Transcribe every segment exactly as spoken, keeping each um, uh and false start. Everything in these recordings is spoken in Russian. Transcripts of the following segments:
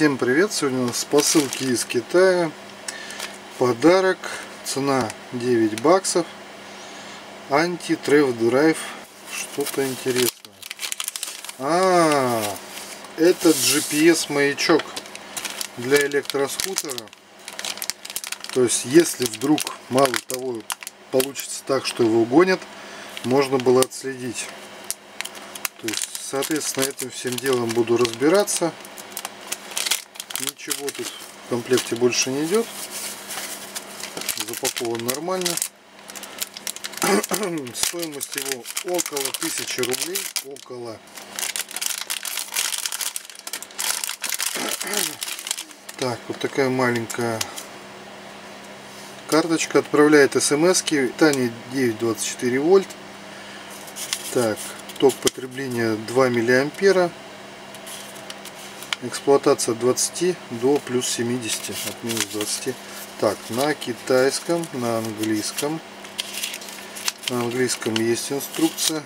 Всем привет! Сегодня у нас посылки из Китая. Подарок. Цена девять баксов. Anti-Theft Drive. Что-то интересное. А, это джи пи эс маячок для электроскутера. То есть, если вдруг, мало того, получится так, что его гонят, можно было отследить. То есть, соответственно, этим всем делом буду разбираться. Ничего тут в комплекте больше не идет. Запакован нормально. Стоимость его около тысячи рублей. Около. Так, вот такая маленькая карточка. Отправляет смс-ки. Питание девять двадцать четыре вольт. Так, ток потребления два миллиампера. Эксплуатация от двадцати до плюс семидесяти, от минус двадцати. Так, на китайском, на английском. На английском есть инструкция.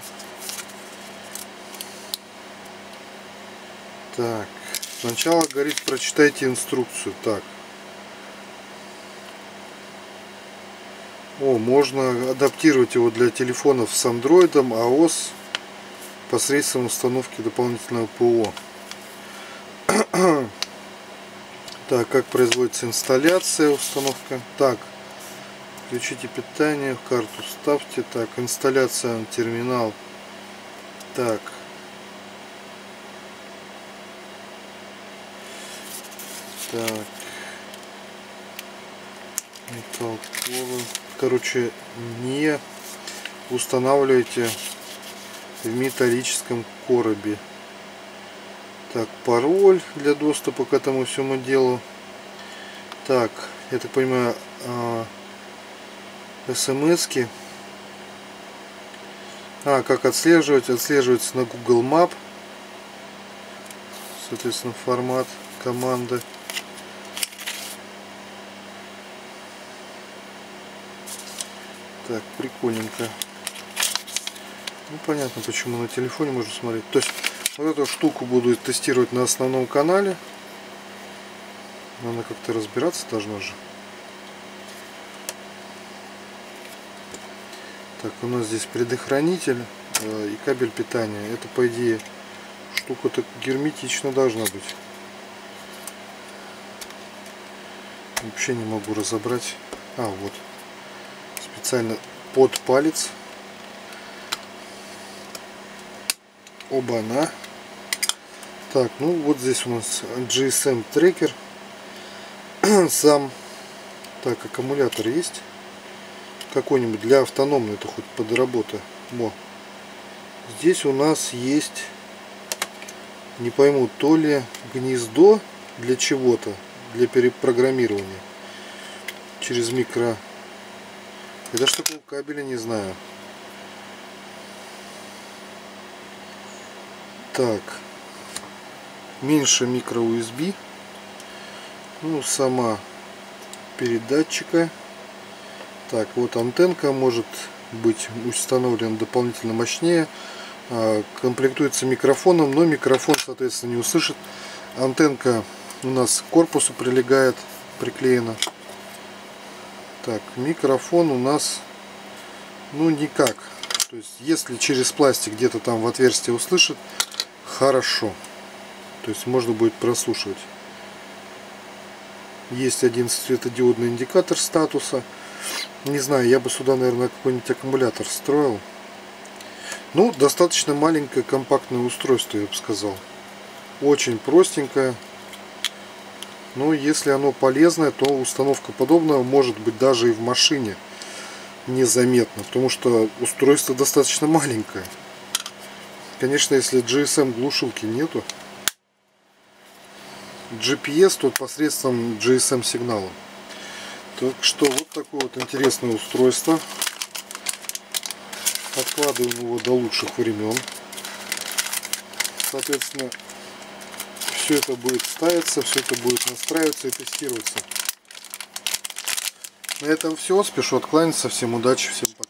Так, сначала говорит, прочитайте инструкцию. Так. О, можно адаптировать его для телефонов с андроидом, iOS посредством установки дополнительного ПО. Так, как производится инсталляция, установка. Так, включите питание, карту ставьте. Так, инсталляция на терминал. Так. Так. Металл, короче, не устанавливайте в металлическом коробе. Так, пароль для доступа к этому всему делу. Так, я так понимаю, смс-ки. А, как отслеживать? Отслеживается на Google Map. Соответственно, формат команды. Так, прикольненько. Ну, понятно, почему на телефоне можно смотреть. То есть, вот эту штуку буду тестировать на основном канале. Надо как-то разбираться должно же. Так, у нас здесь предохранитель э, и кабель питания. Это, по идее, штука-то герметично должна быть. Вообще не могу разобрать. А, вот. Специально под палец. Оба-на. Так, ну вот здесь у нас джи эс эм трекер. Сам. Так, аккумулятор есть. Какой-нибудь для автономной, это хоть под работа. Во. Здесь у нас есть, не пойму, то ли гнездо для чего-то, для перепрограммирования. Через микро. Я даже такого кабеля не знаю. Так, меньше микро ю эс би, ну, сама передатчика. Так, вот антенка может быть установлена дополнительно мощнее, комплектуется микрофоном, но микрофон, соответственно, не услышит. Антенка у нас к корпусу прилегает, приклеена. Так, микрофон у нас, ну, никак. То есть, если через пластик где-то там в отверстие услышит, хорошо. То есть можно будет прослушивать. Есть один светодиодный индикатор статуса. Не знаю, я бы сюда, наверное, какой-нибудь аккумулятор встроил. Ну, достаточно маленькое компактное устройство, я бы сказал. Очень простенькое. Но если оно полезное, то установка подобного может быть даже и в машине незаметно, потому что устройство достаточно маленькое. Конечно, если джи эс эм глушилки нету, джи пи эс тут посредством джи эс эм сигнала. Так что вот такое вот интересное устройство. Откладываем его до лучших времен. Соответственно, все это будет ставиться, все это будет настраиваться и тестироваться. На этом все. Спешу откланяться. Всем удачи, всем пока.